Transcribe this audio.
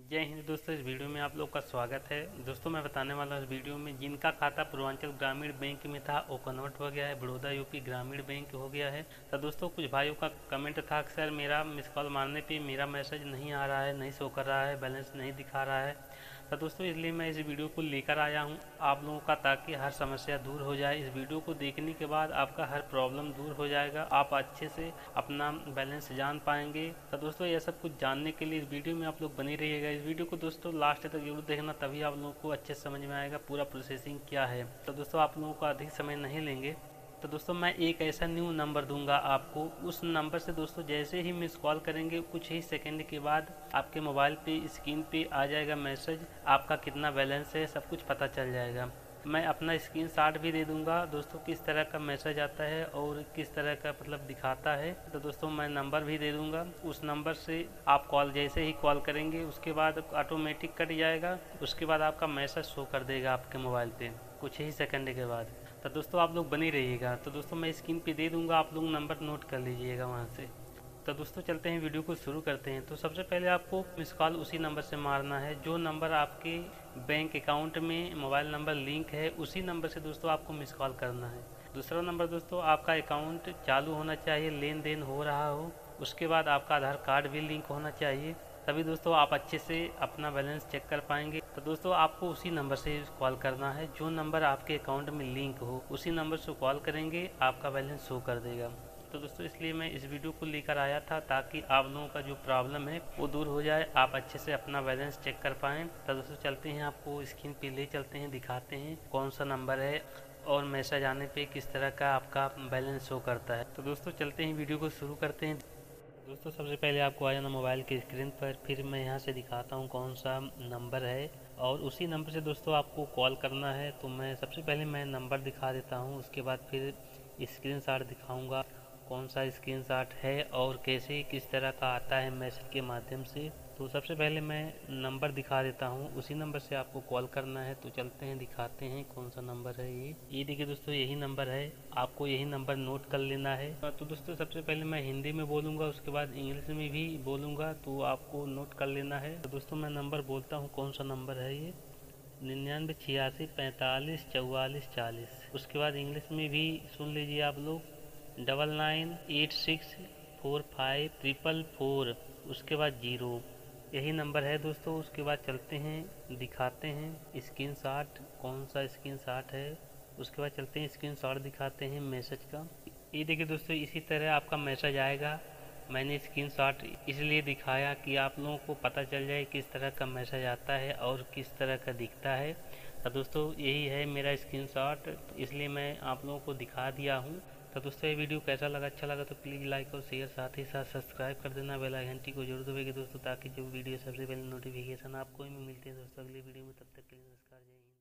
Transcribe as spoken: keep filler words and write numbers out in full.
जय हिंद दोस्तों, इस वीडियो में आप लोग का स्वागत है। दोस्तों मैं बताने वाला हूँ इस वीडियो में जिनका खाता पूर्वांचल ग्रामीण बैंक में था वो कन्वर्ट हो गया है, बड़ौदा यूपी ग्रामीण बैंक हो गया है। तो दोस्तों कुछ भाइयों का कमेंट था कि सर मेरा मिस कॉल मारने पे मेरा मैसेज नहीं आ रहा है, नहीं शो कर रहा है, बैलेंस नहीं दिखा रहा है। तो दोस्तों इसलिए मैं इस वीडियो को लेकर आया हूँ आप लोगों का, ताकि हर समस्या दूर हो जाए। इस वीडियो को देखने के बाद आपका हर प्रॉब्लम दूर हो जाएगा, आप अच्छे से अपना बैलेंस जान पाएंगे। तो दोस्तों यह सब कुछ जानने के लिए इस वीडियो में आप लोग बने रहिएगा। इस वीडियो को दोस्तों लास्ट तक जरूर देखना, तभी आप लोगों को अच्छे से समझ में आएगा पूरा प्रोसेसिंग क्या है। तो दोस्तों आप लोगों को अधिक समय नहीं लेंगे। तो दोस्तों मैं एक ऐसा न्यू नंबर दूंगा आपको, उस नंबर से दोस्तों जैसे ही मिस कॉल करेंगे कुछ ही सेकंड के बाद आपके मोबाइल पे स्क्रीन पे आ जाएगा मैसेज, आपका कितना बैलेंस है सब कुछ पता चल जाएगा। मैं अपना स्क्रीन शॉट भी दे दूंगा दोस्तों किस तरह का मैसेज आता है और किस तरह का मतलब दिखाता है। तो दोस्तों मैं नंबर भी दे दूंगा, उस नंबर से आप कॉल जैसे ही कॉल करेंगे उसके बाद ऑटोमेटिक कट जाएगा, उसके बाद आपका मैसेज शो कर देगा आपके मोबाइल पे कुछ ही सेकंड के बाद। तो दोस्तों आप लोग बने रहिएगा। तो दोस्तों मैं स्क्रीन पे दे दूंगा, आप लोग नंबर नोट कर लीजिएगा वहाँ से। तो दोस्तों चलते हैं वीडियो को शुरू करते हैं। तो सबसे पहले आपको मिस कॉल उसी नंबर से मारना है जो नंबर आपके बैंक अकाउंट में मोबाइल नंबर लिंक है, उसी नंबर से दोस्तों आपको मिस कॉल करना है। दूसरा नंबर दोस्तों आपका अकाउंट चालू होना चाहिए, लेन देन हो रहा हो, उसके बाद आपका आधार कार्ड भी लिंक होना चाहिए, तभी दोस्तों आप अच्छे से अपना बैलेंस चेक कर पाएंगे। तो दोस्तों आपको उसी नंबर से कॉल करना है जो नंबर आपके अकाउंट में लिंक हो, उसी नंबर से कॉल करेंगे आपका बैलेंस शो कर देगा। तो दोस्तों इसलिए मैं इस वीडियो को लेकर आया था ताकि आप लोगों का जो प्रॉब्लम है वो दूर हो जाए, आप अच्छे से अपना बैलेंस चेक कर पाएँ। तो दोस्तों चलते हैं, आपको स्क्रीन पे ले चलते हैं, दिखाते हैं कौन सा नंबर है और मैसेज आने पे किस तरह का आपका बैलेंस शो करता है। तो दोस्तों चलते हैं वीडियो को शुरू करते हैं। दोस्तों सबसे पहले आपको आ जाना मोबाइल की स्क्रीन पर, फिर मैं यहाँ से दिखाता हूँ कौन सा नंबर है और उसी नंबर से दोस्तों आपको कॉल करना है। तो मैं सबसे पहले मैं नंबर दिखा देता हूँ, उसके बाद फिर स्क्रीनशॉट दिखाऊंगा कौन सा स्क्रीनशॉट है और कैसे किस तरह का आता है मैसेज के माध्यम से। तो सबसे पहले मैं नंबर दिखा देता हूँ, उसी नंबर से आपको कॉल करना है। तो चलते हैं दिखाते हैं कौन सा नंबर है। ये ये देखिए दोस्तों यही नंबर है, आपको यही नंबर नोट कर लेना है। तो दोस्तों सबसे पहले मैं हिंदी में बोलूँगा, उसके बाद इंग्लिश में भी बोलूँगा, तो आपको नोट कर लेना है। तो दोस्तों मैं नंबर बोलता हूँ कौन सा नंबर है ये, निन्यानवे छियासी पैंतालीस चौवालीस चालीस। उसके बाद इंग्लिश में भी सुन लीजिए आप लोग, double nine eight six four five triple four, उसके बाद जीरो। यही नंबर है दोस्तों। उसके बाद चलते हैं दिखाते हैं स्क्रीनशॉट कौन सा स्क्रीनशॉट है, उसके बाद चलते हैं स्क्रीनशॉट दिखाते हैं मैसेज का। ये देखिए दोस्तों इसी तरह आपका मैसेज आएगा। मैंने स्क्रीनशॉट इसलिए दिखाया कि आप लोगों को पता चल जाए किस तरह का मैसेज आता है और किस तरह का दिखता है। तो दोस्तों यही है मेरा स्क्रीनशॉट, इसलिए मैं आप लोगों को दिखा दिया हूँ। तो दोस्तों ये वीडियो कैसा लगा, अच्छा लगा तो प्लीज़ लाइक और शेयर, साथ ही साथ सब्सक्राइब कर देना, बेल आइकन घंटी को जरूर दबाइए दोस्तों, ताकि जो वीडियो सबसे पहले नोटिफिकेशन आपको ही मिलती है दोस्तों अगली वीडियो में। तब तक के लिए नमस्कार, जय हिंद।